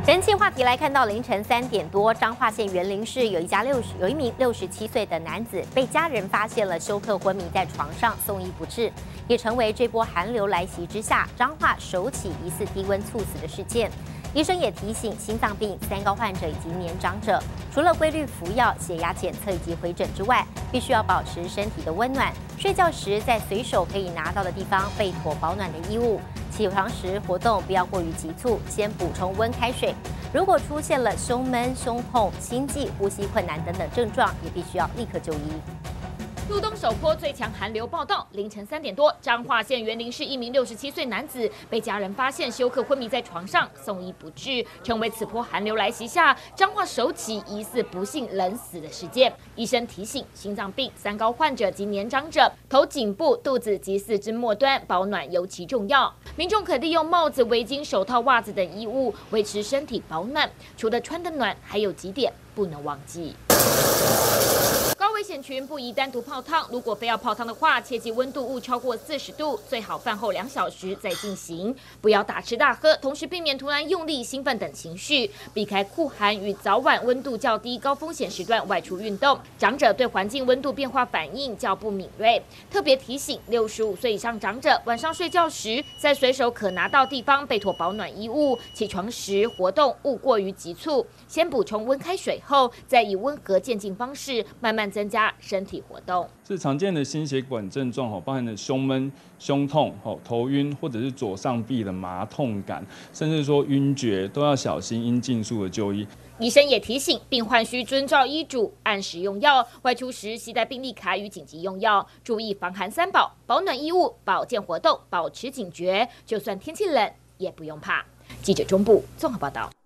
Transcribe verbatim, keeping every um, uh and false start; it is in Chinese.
人气话题来看到凌晨三点多，彰化县园林市有一家六十有一名六十七岁的男子被家人发现了休克昏迷在床上，送医不治，也成为这波寒流来袭之下彰化首起疑似低温猝死的事件。医生也提醒，心脏病、三高患者以及年长者，除了规律服药、血压检测以及回诊之外，必须要保持身体的温暖。睡觉时在随手可以拿到的地方备妥保暖的衣物。起床时活动不要过于急促，先补充温开水。如果出现了胸闷、胸痛、心悸、呼吸困难等等症状，也必须要立刻就医。 入冬首波最强寒流报道，凌晨三点多，彰化县园林市一名六十七岁男子被家人发现休克昏迷在床上，送医不治，成为此波寒流来袭下彰化首起疑似不幸冷死的事件。医生提醒，心脏病、三高患者及年长者，头颈部、肚子及四肢末端保暖尤其重要。民众可利用帽子、围巾、手套、袜子等衣物维持身体保暖。除了穿得暖，还有几点不能忘记。高危险群不宜单独泡汤，如果非要泡汤的话，切记温度勿超过四十度，最好饭后两小时再进行。不要大吃大喝，同时避免突然用力、兴奋等情绪，避开酷寒与早晚温度较低、高风险时段外出运动。长者对环境温度变化反应较不敏锐，特别提醒六十五岁以上长者，晚上睡觉时在随手可拿到地方备妥保暖衣物，起床时活动勿过于急促，先补充温开水后，再以温和渐进方式慢慢增加身体活动。 是常见的心血管症状，包含了胸闷、胸痛、头晕，或者是左上臂的麻痛感，甚至说晕厥，都要小心，应尽速的就医。 医生也提醒，病患需遵照医嘱按时用药，外出时携带病历卡与紧急用药，注意防寒三宝、保暖衣物、保健活动，保持警觉。就算天气冷，也不用怕。记者中部综合报道。